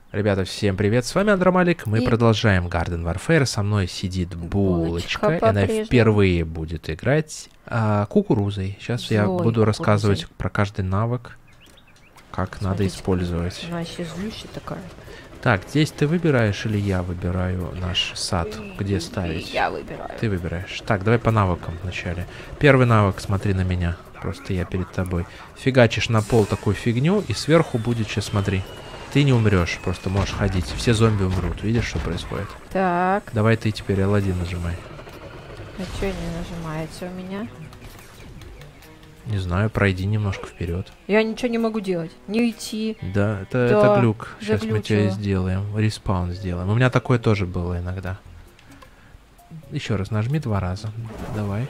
Ребята, всем привет, с вами Андромалик, мы продолжаем Garden Warfare, со мной сидит Булочка, и она впервые будет играть кукурузой. Сейчас я буду рассказывать про каждый навык, как надо использовать. Она еще злющая такая. Так, здесь ты выбираешь или я выбираю наш сад, где ставить? Я выбираю. Ты выбираешь. Так, давай по навыкам вначале. Первый навык, смотри на меня, просто я перед тобой. Фигачишь на пол такую фигню, и сверху будет, сейчас смотри. Ты не умрешь, просто можешь ходить. Все зомби умрут. Видишь, что происходит? Так. Давай ты теперь L1 нажимай. А что не нажимается у меня? Не знаю, пройди немножко вперед. Я ничего не могу делать. Не идти. Да, это глюк. Сейчас мы тебя сделаем. Респаун сделаем. У меня такое тоже было иногда. Еще раз нажми 2 раза. Давай.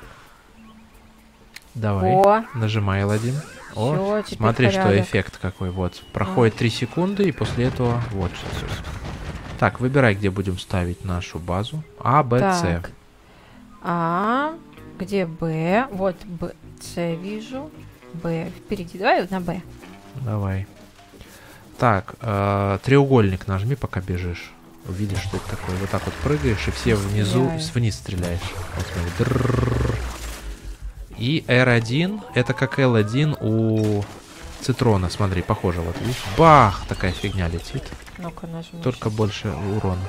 Давай. О. Нажимай L1. О, всё, смотри, порядок. что эффект какой. Вот. Проходит 3 секунды, и после этого вот что. Так, выбирай, где будем ставить нашу базу. А, Б, С. Так. А, где Б? Вот Б, С вижу. Б впереди. Давай на Б. Давай. Так, треугольник нажми, пока бежишь. Увидишь, что это такое. Вот так вот прыгаешь, и все внизу, вниз стреляешь. Вот смотри. И R1, это как L1 у Цитрона, смотри, похоже, вот видишь. Бах! Такая фигня летит. Ну-ка нажми. Только больше урона.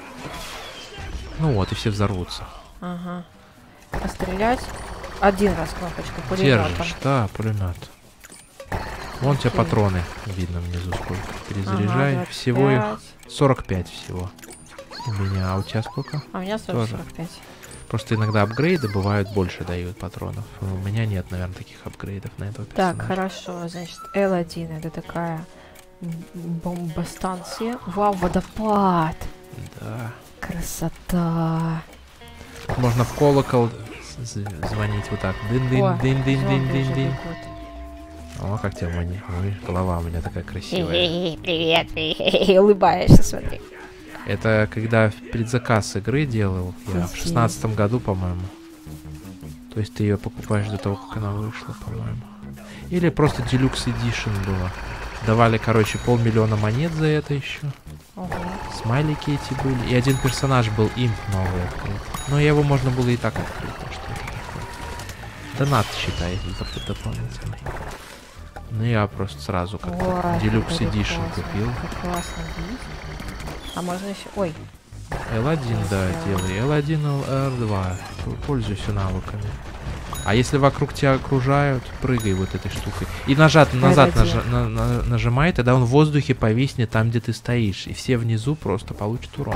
Ну вот, и все взорвутся. Ага. Пострелять. Один раз кнопочку пулемётом. Держишь, да, пулемет. Вон у тебя патроны видно внизу сколько. Перезаряжай. Ага, всего их 45 всего. У меня, а у тебя сколько? А у меня 45. Просто иногда апгрейды бывают больше дают патронов. У меня нет, наверное, таких апгрейдов на этого персонажа. Так, хорошо. Значит, L1 это такая бомбостанция. Вау, водопад. Да. Красота. Можно в колокол звонить вот так. Дын-дын-дын-дын-дын-дын-дын. О, как тебя манит. Ой, голова у меня такая красивая. Привет, привет. Улыбаешься, смотри. Это когда предзаказ игры делал я в 16-м году, по-моему. То есть ты ее покупаешь до того, как она вышла, по-моему. Или просто Deluxe Edition было. Давали, короче, 500 000 монет за это еще. Ого. Смайлики эти были. И один персонаж был имп новый открыт. Но его можно было и так открыть. Так что это такое. Донат, считай, дополнительный. Ну я просто сразу как Deluxe Edition купил. Как классно видеть. А можно еще... Ой. L1, да, делай. L1, R2. Пользуйся навыками. А если вокруг тебя окружают, прыгай вот этой штукой. И назад нажимай, тогда он в воздухе повиснет там, где ты стоишь. И все внизу просто получат урон.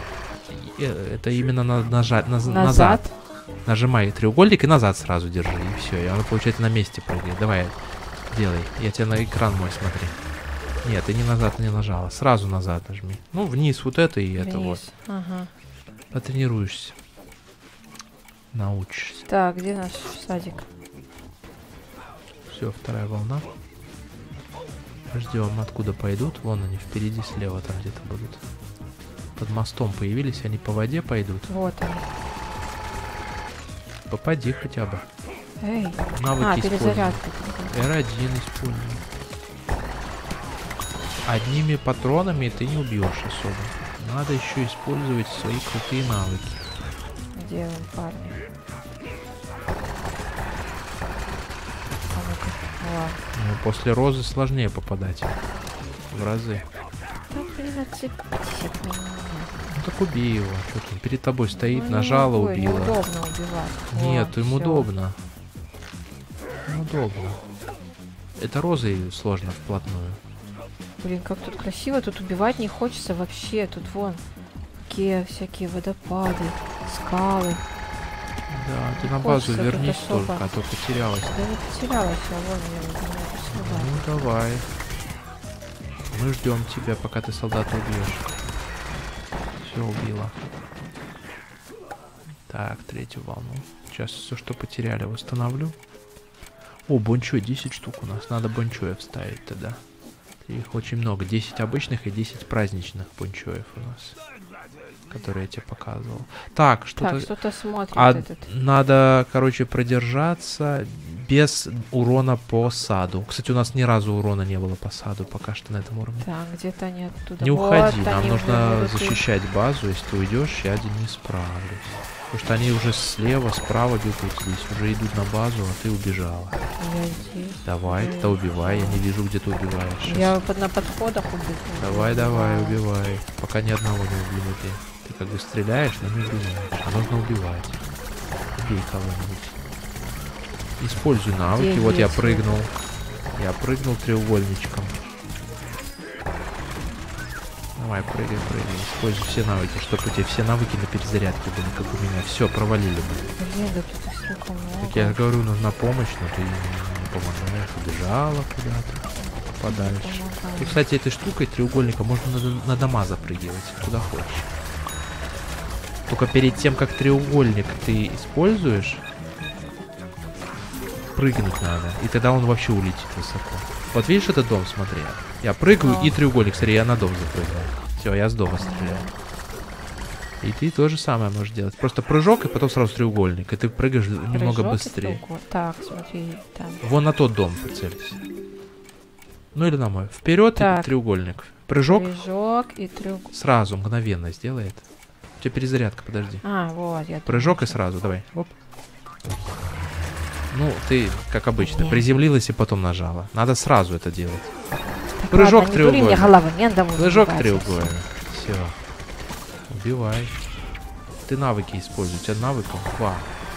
Это именно нажать назад. Нажимай треугольник и назад сразу держи. И все. И оно, получается, на месте прыгает. Давай, делай. Я тебя на экран мой смотри. Нет, ты не назад не нажала. Сразу назад нажми. Ну, вниз вот это и это вот. Ага. Потренируешься. Научишься. Так, где наш садик? Все, вторая волна. Ждем, откуда пойдут. Вон они впереди, слева там где-то будут. Под мостом появились, они по воде пойдут. Вот они. Попади хотя бы. Эй. Навыки перезарядка. R1 используй. Одними патронами ты не убьешь особо. Надо еще использовать свои крутые навыки. Где он, парни? Ну, после розы сложнее попадать. В разы. Ну, так убей его. Что там? Перед тобой стоит, нажала, убила. Удобно убивать. Нет, им удобно. Удобно. Это розой сложно вплотную. Блин, как тут красиво, тут убивать не хочется вообще. Тут вон какие всякие водопады, скалы. Да, ты на базу вернись только, а то потерялась. Да не потерялась, а вон я Ну давай. Мы ждем тебя, пока ты солдата убьешь. Все, убила. Так, третью волну. Сейчас все, что потеряли, восстановлю. О, бончой, 10 штук у нас. Надо бончоев вставить тогда. Их очень много. 10 обычных и 10 праздничных бончоев у нас. Которые я тебе показывал. Так, что-то... Так, что-то смотрит этот. Надо, короче, продержаться без урона по саду. Кстати, у нас ни разу урона не было по саду пока что на этом уровне. Так, где-то они оттуда. Не Вот уходи, нам они нужно уже будут защищать базу. Если ты уйдешь, я один не справлюсь. Потому что они уже слева, справа бегут здесь, уже идут на базу, а ты убежала. Я здесь. Давай, ты убивай, я не вижу, где ты убиваешь. Сейчас. Я на подходах убегу. Давай, убивай. Пока ни одного не убил ты. Ты как бы стреляешь, но не убиваешь. А нужно убивать. Убей кого-нибудь. Используй навыки. Где Вот я есть? прыгнул. Я прыгнул треугольничком. Давай, прыгай. Используй все навыки, чтобы у тебя все навыки на перезарядке были, как у меня. Все, провалили бы. Блин, да тут их столько много. Так я говорю, нужна помощь, но ты не помогаешь. Убежала куда-то подальше. И, кстати, этой штукой треугольника можно на дома запрыгивать, куда хочешь. Только перед тем, как треугольник ты используешь, прыгнуть надо. И тогда он вообще улетит высоко. Вот видишь этот дом, смотри. Я прыгаю и треугольник, смотри, я на дом запрыгнул. Все, я с дома стреляю. И ты то же самое можешь делать. Просто прыжок и потом сразу треугольник. И ты прыгаешь немного быстрее. Так, смотри, там. Вон на тот дом прицелься. Ну или на мой. Вперед и треугольник. Прыжок. Прыжок и треугольник. Сразу, мгновенно сделает. У тебя перезарядка, подожди. А, вот, я прыжок и сразу, давай. Оп. Ну, ты, как обычно, приземлилась и потом нажала. Надо сразу это делать. Так, прыжок ладно, треугольник. Прыжок треугольник. Все. Убивай. Ты навыки используй. У тебя навыков 2.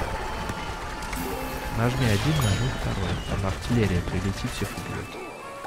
Нажми один, нажми второй. Там артиллерия прилетит, всех убьет.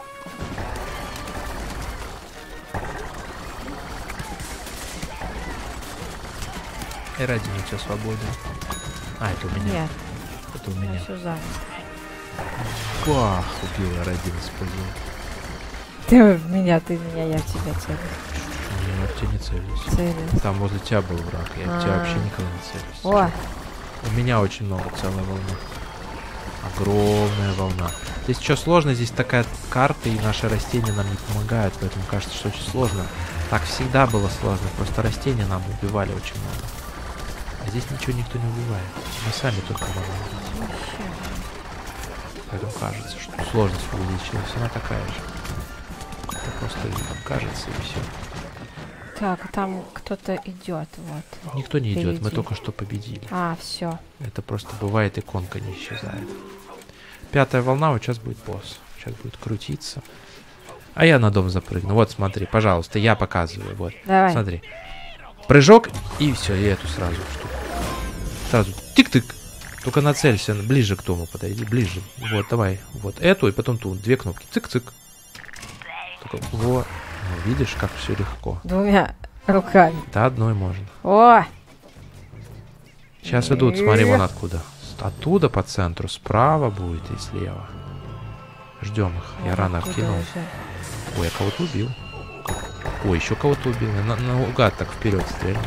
R1 у тебя свободен. А, это у меня. Нет. Это у меня. Все занято. Бах, убил R1, использовал. Ты в меня, я в тебя целюсь. Я в тебя не целюсь. Там возле тебя был враг, я в тебя вообще никогда не целюсь. О! У меня очень много, целая волна. Огромная волна. Здесь что сложно, здесь такая карта, и наши растения нам не помогают, поэтому кажется, что очень сложно. Так всегда было сложно, просто растения нам убивали очень много. А здесь ничего никто не убивает. Мы сами только можем убить. Поэтому кажется, что сложность увеличилась. Она такая же. Это просто кажется и все. Так, там кто-то идет, вот. Никто не идет, мы только что победили. А, все. Это просто бывает, иконка не исчезает. 5-я волна, вот сейчас будет босс. Сейчас будет крутиться. А я на дом запрыгну. Вот, смотри, пожалуйста, я показываю. Вот. Давай. Смотри. Прыжок, и все, и эту сразу штуку. Сразу тик-тык. Только нацелься, ближе к дому подойди, ближе. Вот, давай. Вот эту, и потом ту. 2 кнопки. Цик-цик. Только, вот. Ну, видишь, как все легко. 2 руками. Да, одной можно. О! Сейчас идут, смотри, вон откуда. Оттуда по центру, справа будет и слева. Ждем их. Я рано вкинул. Ой, я кого-то убил. Ой, еще кого-то убил. Я наугад так вперед стрельнул.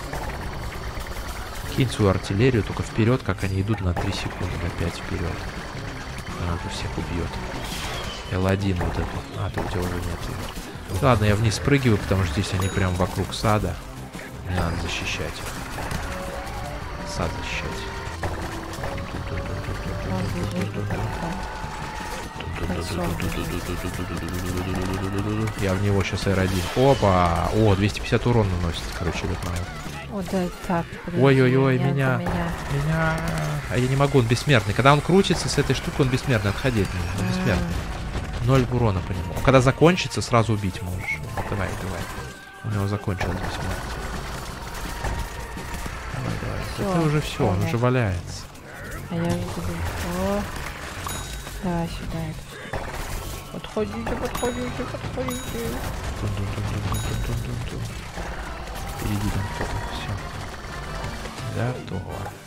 Кинь свою артиллерию только вперед, как они идут на 3 секунды, на 5 вперед. Она тут всех убьет. L1 вот эту. А, тут у тебя уже нет. Ладно, я вниз спрыгиваю, потому что здесь они прям вокруг сада. Мне надо защищать их. Сад защищать. Я в него сейчас R1. Опа! О, 250 урона наносит, короче, этот навык. О, да, так. Ой-ой-ой, меня. А я не могу, он бессмертный. Когда он крутится с этой штукой, он бессмертный. Отходи от него, он бессмертный. 0 урона по нему. Когда закончится, сразу убить можешь. Давай. У него закончилось бессмертие. Давай. Это уже все, он уже валяется. А я уже думаю, о, да, сюда это. Подходите. Впереди там кто-то, все.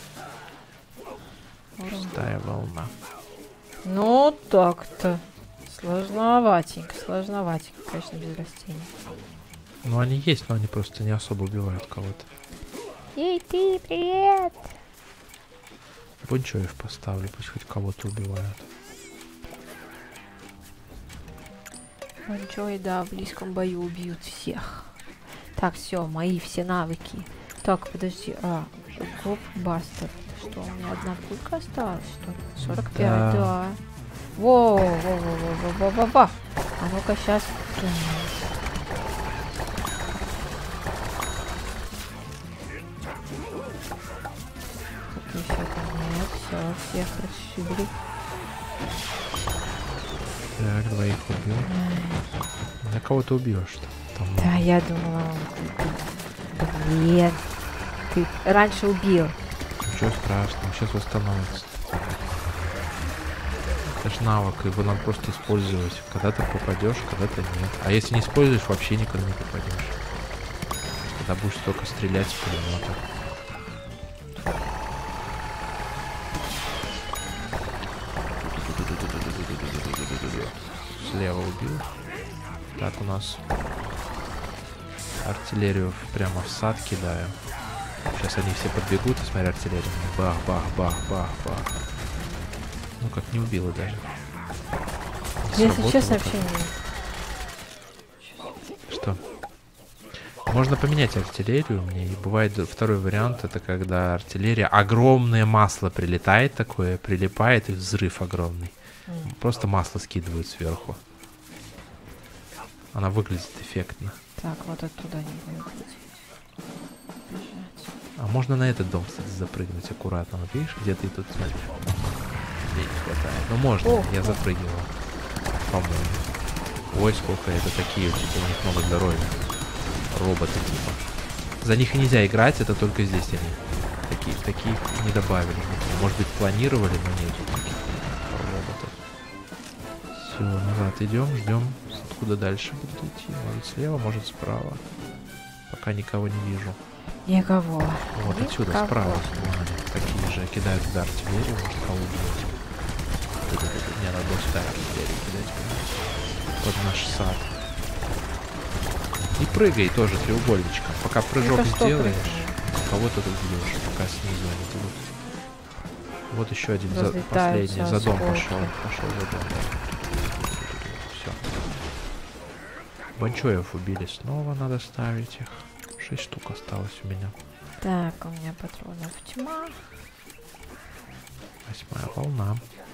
Готово. 6-я волна. Ну, так-то. Сложноватенько, конечно, без растений. Ну, они есть, но они просто не особо убивают кого-то. Эй, ты, привет! Бончоев поставлю, пусть хоть кого-то убивают. Бончой, да, в близком бою убьют всех. Так, все, мои все навыки. Так, подожди, Гоп Бастер. Что, у меня одна пулька осталась, что ли? 45, Да. да. Во-во-во-во-во-во-во. А ну-ка, сейчас. Тут еще там нет. Все, всех расшибли. Так, двоих убил. На кого ты убьешь-то? Там Да, я думала, блин. Ты раньше убил. ничего страшного, сейчас восстановится. Это ж навык, его надо просто использовать. Когда ты попадешь, когда-то нет. А если не используешь, вообще никогда не попадешь. Когда будешь только стрелять с пулемета. Слева убил. Так, у нас артиллерию прямо в сад кидаю. Сейчас они все подбегут и смотрят артиллерию. Бах, бах, бах, бах, бах. Ну как не убила даже. Не Если сработало честно, так. вообще не. Что? Можно поменять артиллерию мне. И бывает второй вариант, это когда артиллерия, огромное масло прилетает такое, прилипает и взрыв огромный. Просто масло скидывают сверху. Она выглядит эффектно. Так, вот оттуда не выглядит. Бежать. А можно на этот дом, кстати, запрыгнуть аккуратно. Вот видишь, где ты тут смотришь? Ей не хватает. Ну можно, О, я о. запрыгивал. По-моему. Ой, сколько это такие, типа, у них много здоровья. Роботы, типа. За них и нельзя играть, это только здесь они. Таких не добавили. Может быть, планировали, но нету таких роботов. Все, назад идем, ждем. Откуда дальше будут идти? Может слева, может справа. Пока никого не вижу. Никого. Вот отсюда, Никого. справа. Вон они, такие же. Кидают туда артиллерию, может кого убить. Мне надо было сюда артиллерию кидать. Под наш сад. И прыгай тоже треугольничком. Пока прыжок Ну-ка, что сделаешь, прыгнешь? кого-то тут бьешь, пока снизу они будут. Вот еще один, Разлетаются последний, за дом осколки. пошел. Пошел за дом. Все. Банчоев убили снова, надо ставить их. 6 штук осталось у меня. Так, у меня патронов тьма. 8-я волна.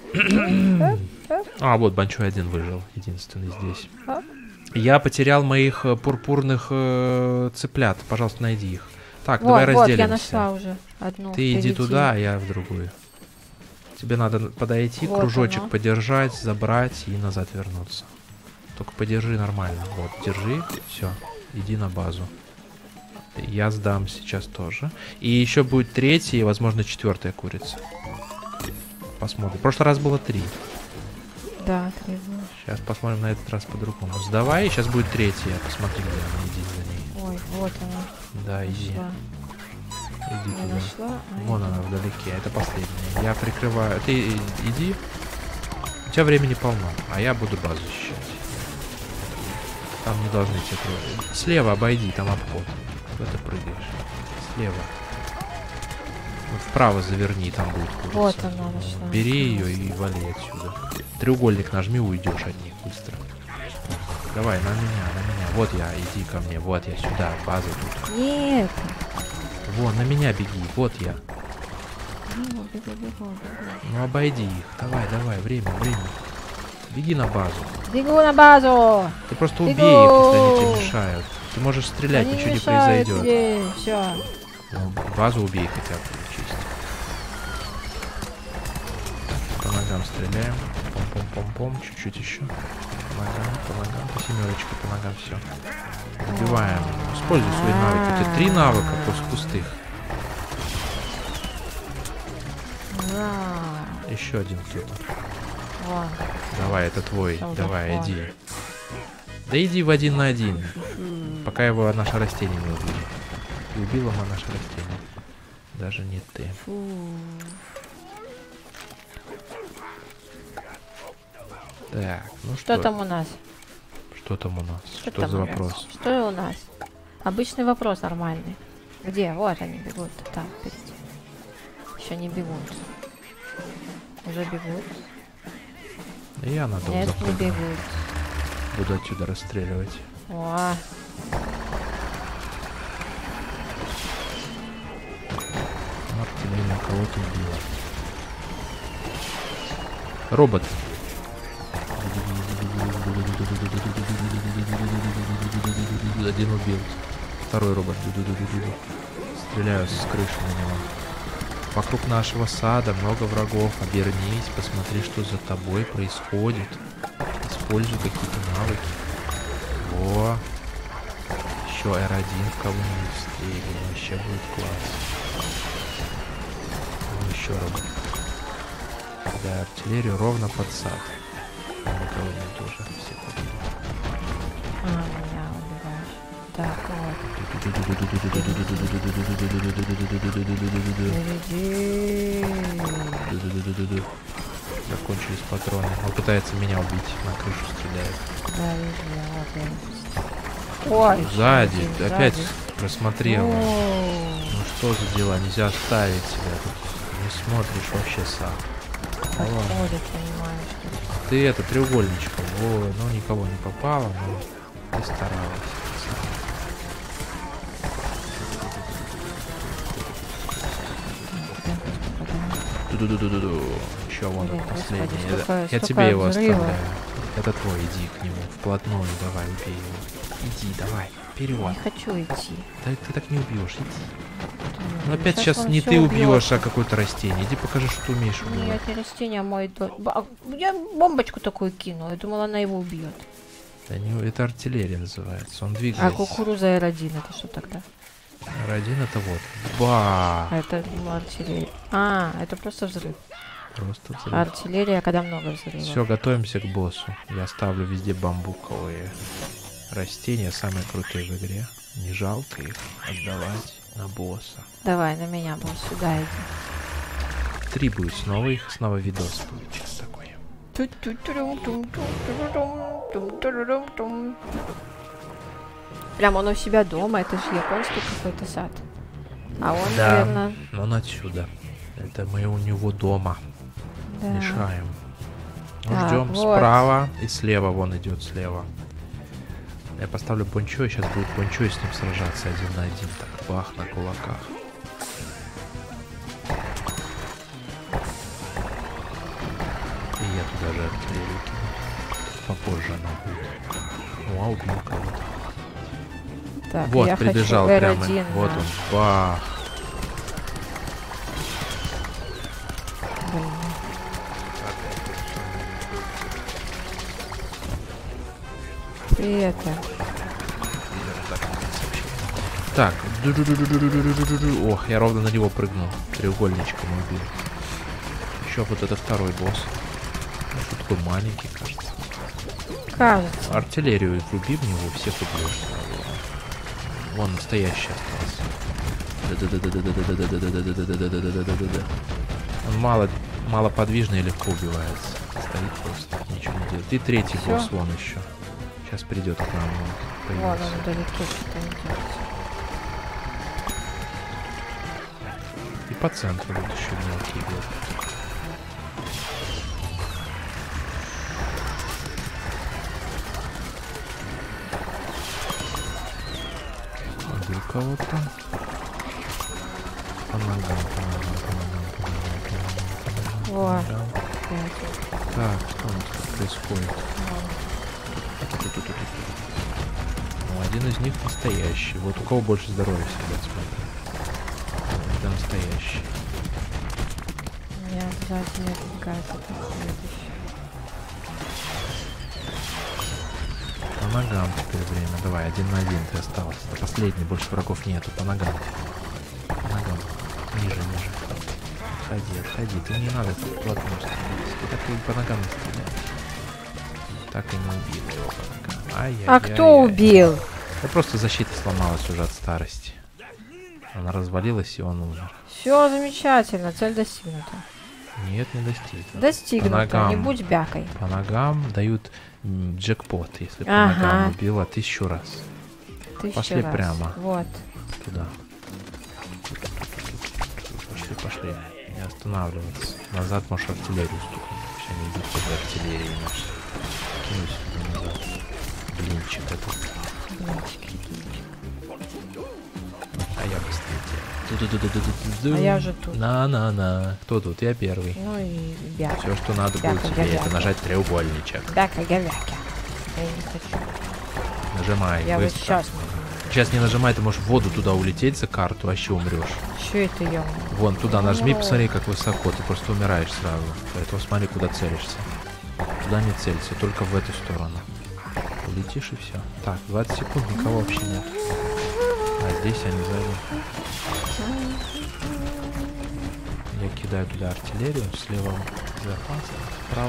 А, вот Банчой один выжил, единственный здесь. А? Я потерял моих пурпурных цыплят. Пожалуйста, найди их. Так, Вот, давай вот, разделимся. я нашла уже одну. Ты иди впереди. туда, а я в другую. Тебе надо подойти, Вот кружочек оно. подержать, забрать и назад вернуться. Только подержи нормально. Вот, держи, все. Иди на базу. Я сдам сейчас тоже. И еще будет третья и, возможно, 4-я курица. Посмотрим. В прошлый раз было 3. Да, требую. Сейчас посмотрим на этот раз по-другому. Сдавай, и сейчас будет 3-я. Посмотри, где она. Иди за ней. Ой, вот она. Да, иди. Нашла. Иди Я туда. нашла. Вон она вдалеке. Это последняя. Я прикрываю. Ты иди. У тебя времени полно. А я буду базу защищать. Там не должны тебя трогать. Слева обойди, там обход. Куда ты прыгаешь? Слева. Вот вправо заверни, там будет курица. Вот она нашла. Бери ее и вали отсюда. Треугольник нажми, уйдешь от них быстро. Давай, на меня. Вот я, иди ко мне. Вот я сюда, база тут. Нет. Вон, на меня беги. Вот я. Бегу. Ну обойди их. Давай, время. Беги на базу. Бегу на базу. Ты просто убей Бегу! их, если они тебе мешают. Ты можешь стрелять, Они ничего не мешают произойдет. ей. Все. Ну, базу убей хотя бы, чисто. По ногам стреляем. Пом-пом-пом-пом. Чуть-чуть еще. По ногам. По семерочке, по ногам все. Убиваем. Используй свои навыки. Это 3 навыка после пустых. Да. Еще один кто-то. Вон. Давай, это твой. Солдат, Давай, вон. иди. Да иди в 1 на 1. Пока его наше растение не убили. И убило мы наше растение. Даже не ты. Фу. Так, ну Что там у нас? Что там у нас? Что там за у нас? вопрос? Что у нас? Обычный вопрос нормальный. Где? Вот они бегут. Там, впереди. Еще не бегут. Уже бегут. Да я на дом Нет, не запрыгну. бегут. Буду отсюда расстреливать. О, Артиллерия Кого-то убило. Робот. Один убил. Второй робот. Стреляю с крыши на него. Вокруг нашего сада много врагов. Обернись, посмотри, что за тобой происходит. Используй какие-то навыки. Во. Еще R1 в кого-нибудь встретил. Вообще будет класс. Еще робот. Да, артиллерию ровно под сад. Никого не тоже. Все побили. Меня убиваешь. Так, вот. Закончились патроны. Он пытается меня убить. На крышу стреляет. Да, вижу, я вот. Ой, Сзади. сзади. Опять просмотрел. О, Ну что за дела? Нельзя оставить себя. Тут не смотришь вообще сам. подходит, понимаешь. Ты это треугольничком. О, ну никого не попало, но ты старалась. Ду-ду-ду-ду-ду. Еще вон Блин, последний. господи, столько Я тебе его взрывов. оставляю. Это твой, иди к нему вплотную, давай, убей его. Иди, давай, вперед. Не хочу идти. Да ты так не убьешь, иди. Ну Думаю, опять сейчас он не всё ты убьёт. убьешь, а какое-то растение. Иди покажи, что ты умеешь убивать. Нет, не растение, а мой дом. Я бомбочку такую кинула. Я думала, она его убьет. Да не, это артиллерия называется. Он А двигается. кукуруза R1 это что тогда? R1 это вот. Ба! А это артиллерия. А, это просто взрыв. Просто взрыв. Артиллерия, когда много взрывов. Все, готовимся к боссу. Я ставлю везде бамбуковые растения, самые крутые в игре. Не жалко их отдавать на босса. Давай, на меня, босс, сюда иди. 3 будет снова их, снова видос будет сейчас такой. Прям он у себя дома, это же японский какой-то сад. А он, Да, наверное, но он отсюда. Это мы у него дома. да. Мешаем. Так, Ждем вот. справа и слева, вон идет слева. Я поставлю Бончо, и сейчас будет Бончо и с ним сражаться 1 на 1. Так, бах, на кулаках. И я туда же артиллерию кину. Попозже она будет. О, убил кого-то. Так, Вот, я прибежал хочу прямо. R1 Вот на- он, бах. Блин. И это. Так, ду-ду-ду-ду-ду-ду-ду-ду-ду. Ох, я ровно на него прыгнул. Треугольничком убил. Еще вот это второй босс. Ну, что такой маленький, кажется. Кажется. Артиллерию вруби в него, всех убьешь. Вон настоящий остался. Он мало подвижный и легко убивается. Стоит просто, ничего не делает. И третий Всё? босс вон еще. Сейчас придет к нам. Он Вон появился. он вдалеке что-то идет. И по центру вот еще мелкий идет. Убил кого-то. По ногам, по ногам, по ногам, по ногам, по ногам, по Во. ногам. Опять. Так, что у нас тут происходит? Ну, один из них настоящий. Вот у кого больше здоровья всегда смотрим. Это настоящий. У меня сзади какая-то следующая. По ногам теперь время. Давай, 1 на 1 ты остался. Это последний, больше врагов нету. По ногам. По ногам. Ниже, ниже. Отходи, отходи. Ты не надо тут вплотную стрелять. Ты так и по ногам не стреляешь. Так и не убил его по ногам. Ай-яй-яй-яй. А кто убил? Да просто защита сломалась уже от старости. Она развалилась, и он умер. Все замечательно, цель достигнута. Нет, не достигнуто. Достигнута, ногам. не будь бякой. По ногам дают джекпот, если по Ага. ногам убила 1000 раз. 1000 Пошли раз. прямо. Вот. Туда. Пошли, пошли. Не останавливаться. Назад можешь артиллерию стукнуть. Все, не идут под артиллерией наши. Кинусь туда назад. Блинчик этот. Блинчики, блинчики. А я быстрее. А я уже тут. На-на-на. Кто тут? Я первый. Ну и бяка. Все, что надо будет тебе, бяка. это нажать треугольничек. Бяка-гавяка. Я не хочу. Нажимай Я вот быстро. сейчас. Сейчас не нажимай, ты можешь в воду туда улететь за карту, вообще умрешь. Что это я? Вон, туда нажми, посмотри, как высоко, ты просто умираешь сразу. Поэтому смотри, куда целишься. Туда не целься, только в эту сторону. Улетишь и все. Так, 20 секунд, никого вообще нет. А здесь они сзади. Я кидаю туда артиллерию, слева запас, справа.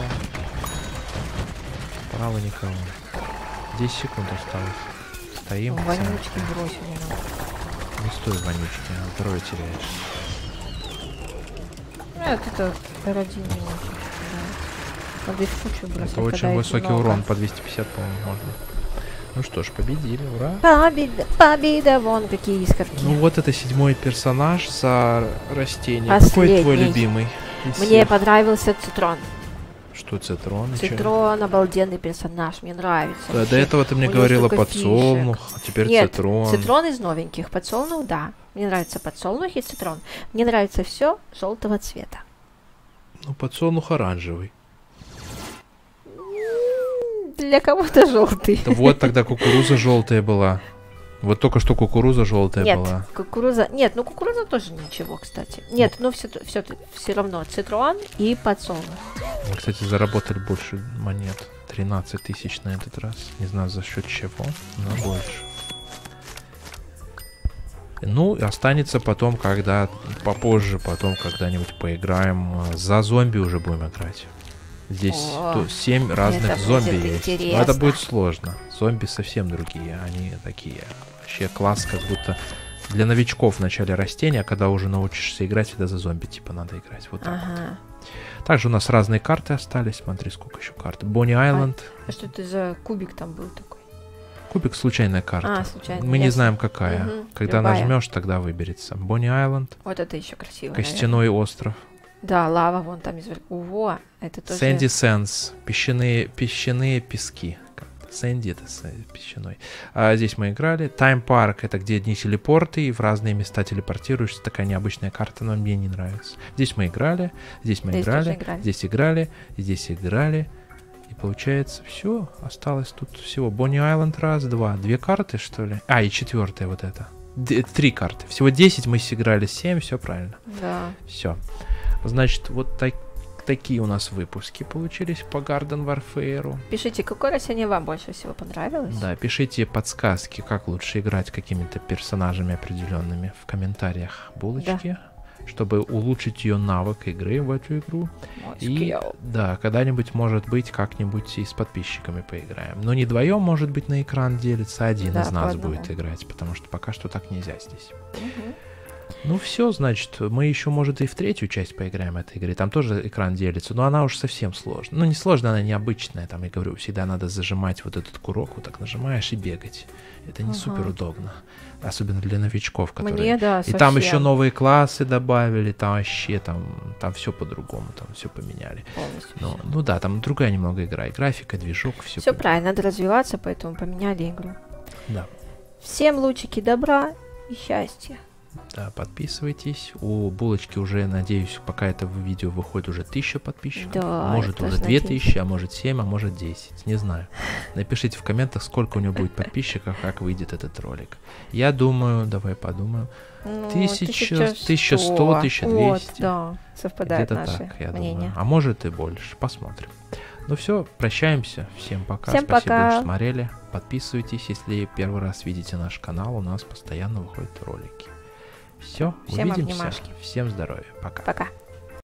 Справа никого. 10 секунд осталось. Стоим. Вонючки бросили нам. Не стой, вонючки, здоровье теряешь. Это ради не очень. Да. Надо их в кучу бросать. Это очень когда их высокий много. урон, по 250, по-моему, можно. Ну что ж, победили, ура. Победа, победа, вон какие искорки. Ну вот это 7-й персонаж за растение. Последний. Какой твой любимый? из Мне всех? понравился Цитрон. Что цитрон? и чё? Цитрон обалденный персонаж, мне нравится. Да, вообще. до этого ты мне У него говорила столько подсолнух, фишек. а теперь Нет, цитрон. Цитрон из новеньких. Подсолнух, да. Мне нравится подсолнух и цитрон. Мне нравится все желтого цвета. Ну, подсолнух оранжевый. Для кого-то желтый. Да вот тогда кукуруза желтая была. Вот только что кукуруза желтая Нет, была. кукуруза. Нет, ну кукуруза тоже ничего, кстати. Нет, ну все равно цитрон и подсолнух. Мы, кстати, заработали больше монет. 13 тысяч на этот раз. Не знаю за счет чего, но больше. Ну, и останется потом, когда попозже, потом когда-нибудь поиграем. За зомби уже будем играть. Здесь О, 7 разных это зомби будет есть. Но это интересно. будет сложно. Зомби совсем другие. Они такие. Вообще класс, как будто для новичков в начале растения, а когда уже научишься играть, всегда за зомби типа надо играть. Вот так. Ага. Также у нас разные карты остались. Смотри, сколько еще карт. Бонни Айленд. А что это за кубик там был такой? Кубик случайная карта. А, случайно. Мы не ясно. знаем, какая. Мгм, Когда любая. нажмешь, тогда выберется. Бонни Айленд. Вот это еще красиво. Костяной остров. наверное. Да, лава вон там из. Во, это тоже. Сэнди Сэнс. Песчаные пески. Сэнди это песчаной. А здесь мы играли. Тайм Парк это где одни телепорты и в разные места телепортируешься. Такая необычная карта, но мне не нравится. Здесь мы играли. Здесь мы Здесь играли. тоже играли. Здесь играли. Здесь играли. И получается все. Осталось тут всего. Бонни Айленд раз, два. 2 карты, что ли? А, и 4-я вот это. 3 карты. Всего 10 мы сыграли. 7, все правильно. Да. Все. Значит, вот такие у нас выпуски получились по Garden Warfare. Пишите, какое растение вам больше всего понравилось? Да, пишите подсказки, как лучше играть какими-то персонажами определенными в комментариях булочки, чтобы улучшить ее навык игры в эту игру. И да, когда-нибудь, может быть, как-нибудь и с подписчиками поиграем. Но не вдвоем, может быть, на экран делится, один Да, из по нас одному. будет играть, потому что пока что так нельзя здесь. Мгм. Ну все, значит, мы еще, может, и в 3-ю часть поиграем этой игры. Там тоже экран делится, но она уж совсем сложная. Ну, не сложная, она необычная. Там, я говорю, всегда надо зажимать вот этот курок, вот так нажимаешь и бегать. Это не Ага. супер удобно. Особенно для новичков, которые... Мне, да, И там еще совсем новые классы добавили, там вообще, там все по-другому, там все поменяли. полностью Но, всё. ну да, там другая немного игра, и графика, движок, все. Все правильно, надо развиваться, поэтому поменяли игру. Да. Всем лучики добра и счастья. Да, подписывайтесь. У булочки уже, надеюсь, пока это видео выходит, уже 1000 подписчиков. Да, Может я уже тоже 2000, а может 7, а может 10. Не знаю. Напишите в комментах, сколько у него будет подписчиков, как выйдет этот ролик. Я думаю, давай подумаем. Ну, 1100, 1200. Вот, да, совпадают Где-то наши так, я мнения. думаю. А может и больше. Посмотрим. Ну все, прощаемся. Всем пока. Всем Спасибо, пока. что смотрели. Подписывайтесь, если первый раз видите наш канал. У нас постоянно выходят ролики. Все, Всем увидимся. обнимашки. Всем здоровья. Пока. Пока.